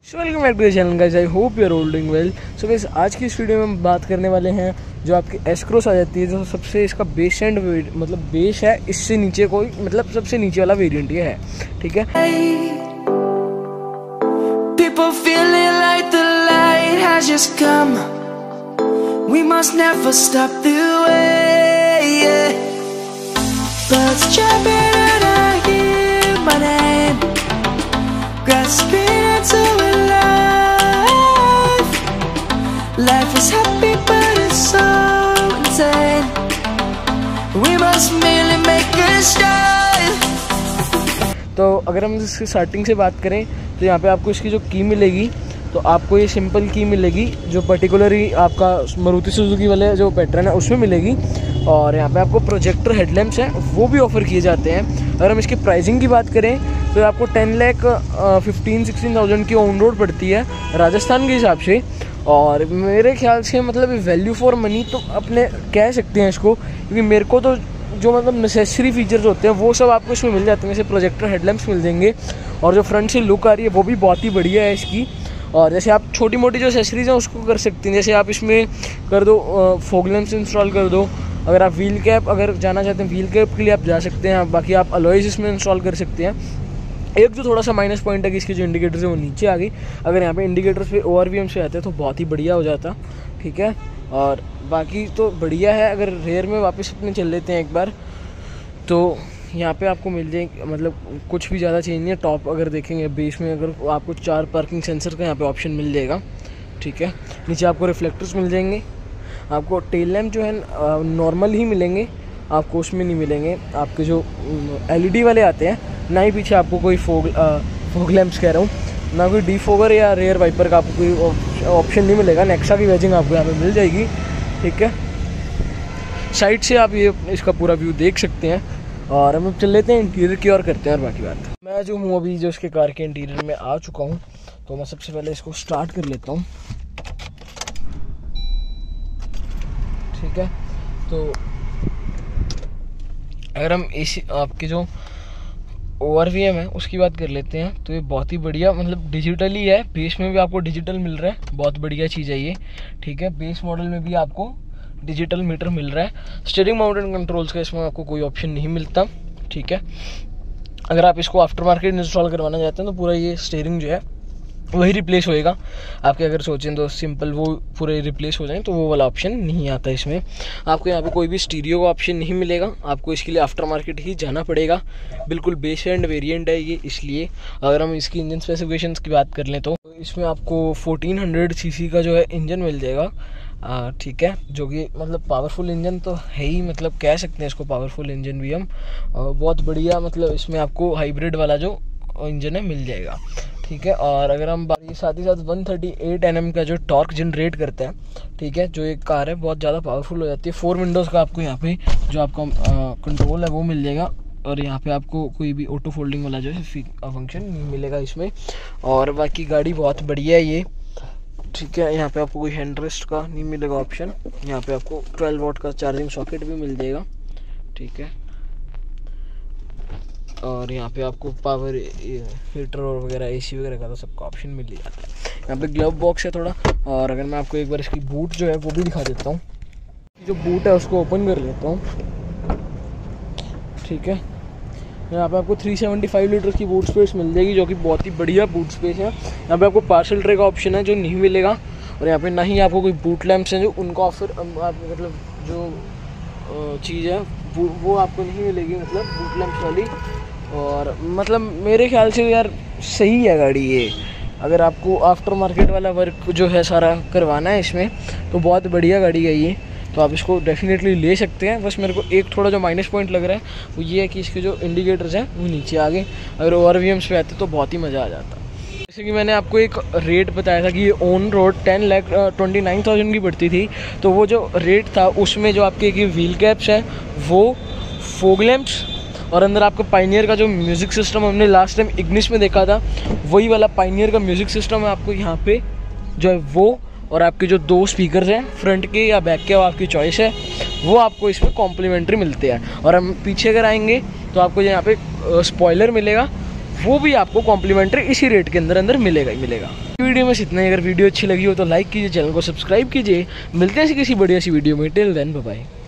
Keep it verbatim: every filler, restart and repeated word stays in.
Welcome back to the channel guys, I hope you are all doing well. So guys, आज की इस video में हम बात करने वाले हैं जो आपकी एस क्रॉस आ जाती है, जो सबसे इसका बेस एंड मतलब बेस है, इससे नीचे कोई मतलब सबसे नीचे वाला वेरिएंट ये है, ठीक है। People feeling like the light has just come. We must never stop the way, yeah. Birds jumping and I hear my name, grasping into a life. Life is happy but it's so insane. We must merely make a start. तो अगर हम इसकी starting से बात करें तो यहाँ पे आपको इसकी जो की मिलेगी, तो आपको ये सिंपल की मिलेगी जो पर्टिकुलरली आपका मारुति सुजुकी वाले जो पैटर्न है उसमें मिलेगी। और यहाँ पे आपको प्रोजेक्टर हेडलैम्प्स हैं वो भी ऑफ़र किए जाते हैं। अगर हम इसकी प्राइसिंग की बात करें तो आपको ten lakh fifteen sixteen thousand की ऑन रोड पड़ती है राजस्थान के हिसाब से। और मेरे ख्याल से मतलब वैल्यू फॉर मनी तो अपने कह सकते हैं इसको, क्योंकि मेरे को तो जो मतलब नेसेसरी फीचर्स होते हैं वो सब आपको इसमें मिल जाते हैं। जैसे प्रोजेक्टर हेडलैम्प्स मिल जाएंगे और जो फ्रंट से लुक आ रही है वो भी बहुत ही बढ़िया है इसकी। और जैसे आप छोटी मोटी जो एसेसरीज हैं उसको कर सकते हैं, जैसे आप इसमें कर दो फॉग लैंप्स इंस्टॉल कर दो। अगर आप व्हील कैप अगर जाना चाहते हैं व्हील कैप के लिए आप जा सकते हैं। बाकी आप अलॉयज इसमें इंस्टॉल कर सकते हैं। एक जो थोड़ा सा माइनस पॉइंट है कि इसकी जो इंडिकेटर्स है वो नीचे आ गई। अगर यहाँ पे इंडिकेटर्स पे ओ आर वी एम से आते हैं तो बहुत ही बढ़िया हो जाता, ठीक है। और बाकी तो बढ़िया है। अगर रेयर में वापस अपने चल लेते हैं एक बार, तो यहाँ पे आपको मिल जाएगी मतलब कुछ भी ज़्यादा चेंज नहीं है। टॉप अगर देखेंगे बेस में अगर आपको चार पार्किंग सेंसर का यहाँ पे ऑप्शन मिल जाएगा, ठीक है। नीचे आपको रिफ्लेक्टर्स मिल जाएंगे। आपको टेल लैम्प जो है नॉर्मल ही मिलेंगे, आपको उसमें नहीं मिलेंगे आपके जो एलईडी वाले आते हैं। ना ही पीछे आपको कोई फोग फोग लैम्प्स कह रहा हूँ, ना कोई डीफोगर या रेयर वाइपर का आपको कोई ऑप्शन नहीं मिलेगा। नेक्सा की वेजिंग आपको यहाँ पे मिल जाएगी, ठीक है। साइड से आप ये इसका पूरा व्यू देख सकते हैं। और हम चल लेते हैं इंटीरियर की और करते हैं और बाकी बात। मैं जो हूँ अभी जो इसके कार के इंटीरियर में आ चुका हूँ, तो मैं सबसे पहले इसको स्टार्ट कर लेता हूँ, ठीक है। तो अगर हम एसी आपके जो ओ आर वी एम है उसकी बात कर लेते हैं, तो ये बहुत ही बढ़िया मतलब डिजिटल ही है। बेस में भी आपको डिजिटल मिल रहा है, बहुत बढ़िया चीज़ है ये, ठीक है। बेस मॉडल में भी आपको डिजिटल मीटर मिल रहा है। स्टीयरिंग माउंटेड कंट्रोल्स का इसमें आपको कोई ऑप्शन नहीं मिलता, ठीक है। अगर आप इसको आफ्टर मार्केट इंस्टॉल करवाना चाहते हैं तो पूरा ये स्टीयरिंग जो है वही रिप्लेस होएगा आपके। अगर सोचें तो सिंपल वो पूरे रिप्लेस हो जाए तो वो वाला ऑप्शन नहीं आता इसमें। आपको यहाँ पे कोई भी स्टीरियो का ऑप्शन नहीं मिलेगा, आपको इसके लिए आफ्टर मार्केट ही जाना पड़ेगा। बिल्कुल बेस एंड वेरिएंट है ये, इसलिए। अगर हम इसकी इंजन स्पेसिफिकेशंस की बात कर लें तो इसमें आपको फोर्टीन हंड्रेड सीसी का जो है इंजन मिल जाएगा, ठीक है। जो कि मतलब पावरफुल इंजन तो है ही, मतलब कह सकते हैं इसको पावरफुल इंजन भी हम। बहुत बढ़िया मतलब इसमें आपको हाइब्रिड वाला जो इंजन है मिल जाएगा, ठीक है। और अगर हम साथ ही साथ one thirty eight N M का जो टॉर्क जनरेट करता है, ठीक है, जो एक कार है बहुत ज़्यादा पावरफुल हो जाती है। फोर विंडोज़ का आपको यहाँ पे जो आपका कंट्रोल है वो मिल जाएगा। और यहाँ पे आपको कोई भी ऑटो फोल्डिंग वाला जो है फंक्शन नहीं मिलेगा इसमें। और बाकी गाड़ी बहुत बढ़िया है ये, ठीक है। यहाँ पे आपको कोई हैंड रेस्ट का नहीं मिलेगा ऑप्शन। यहाँ पे आपको ट्वेल्व वोल्ट का चार्जिंग सॉकेट भी मिल जाएगा, ठीक है। और यहाँ पे आपको पावर हीटर और वगैरह एसी वगैरह का तो सबका ऑप्शन मिल ही जाता है। यहाँ पे ग्लव बॉक्स है थोड़ा। और अगर मैं आपको एक बार इसकी बूट जो है वो भी दिखा देता हूँ, जो बूट है उसको ओपन कर लेता हूँ, ठीक है। यहाँ पे आपको थ्री सेवेंटी फाइव लीटर की बूट स्पेस मिल जाएगी, जो कि बहुत ही बढ़िया बूट स्पेस है। यहाँ पे आपको पार्सल ट्रे का ऑप्शन है जो नहीं मिलेगा। और यहाँ पे ना ही आपको कोई बूट लैंप्स हैं जो उनका ऑफर आप मतलब जो चीज़ है वो वो आपको नहीं मिलेगी, मतलब बूट लैंप्स वाली। और मतलब मेरे ख्याल से यार सही है गाड़ी ये। अगर आपको आफ्टर मार्केट वाला वर्क जो है सारा करवाना है इसमें तो बहुत बढ़िया गाड़ी है ये, तो आप इसको डेफिनेटली ले सकते हैं। बस मेरे को एक थोड़ा जो माइनस पॉइंट लग रहा है वो ये है कि इसके जो इंडिकेटर्स हैं वो नीचे आ गए। अगर ओ आर वी एम्स पे आते तो बहुत ही मज़ा आ जाता। जैसे कि मैंने आपको एक रेट बताया था कि ये on road ten lakh twenty nine thousand की पड़ती थी, तो वो जो रेट था उसमें जो आपके की व्हील कैप्स हैं वो फोग लैम्प्स और अंदर आपका पाइनियर का जो म्यूज़िक सिस्टम हमने लास्ट टाइम इग्निस में देखा था वही वाला पाइनियर का म्यूज़िक सिस्टम है आपको यहाँ पे जो है वो। और आपके जो दो स्पीकर्स हैं फ्रंट के या बैक के वो आपकी चॉइस है, वो आपको इसमें कॉम्प्लीमेंट्री मिलते हैं। और हम पीछे अगर आएंगे तो आपको यहाँ पे स्पॉइलर मिलेगा, वो भी आपको कॉम्प्लीमेंट्री इसी रेट के अंदर अंदर मिलेगा ही मिलेगा। वीडियो में इतना ही। अगर वीडियो अच्छी लगी हो तो लाइक कीजिए, चैनल को सब्सक्राइब कीजिए। मिलते हैं किसी बढ़िया सी वीडियो में। Till then bye bye.